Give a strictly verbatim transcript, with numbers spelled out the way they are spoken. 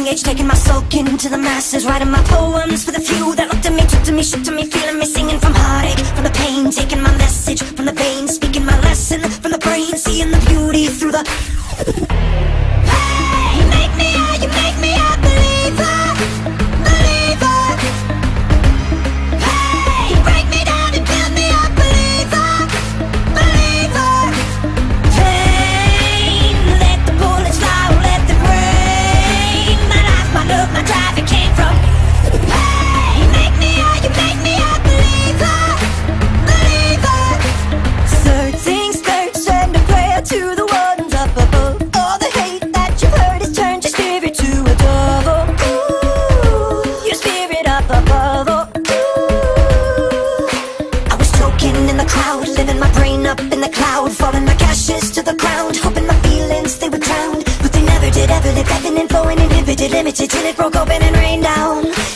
age, taking my soul into the masses, writing my poems for the few that looked at me, took to me, shook to me, feeling me, singing from heartache, from the pain, taking my message from the veins, speaking my lesson from the brain, seeing the beauty through the... Hey, you make me a, you make me a believer, believer. Hey, you break me down and build me a believer, believer. Pain, let the bullets fly, let them rain. My life, my love, my drive, it came from... Hey, you make me a, you make me a believer, believer. Searching skirts and a prayer to the ones up above. All the hate that you've heard has turned your spirit to a dove. Oh, ooh, your spirit up above. Oh, ooh. I was choking in the crowd, living my brain up in the cloud, falling like ashes to the ground, hoping my feelings they would drown, but they never did. Ever lived, ebbing and flowing, inhibited, limited, till it broke open and rained down.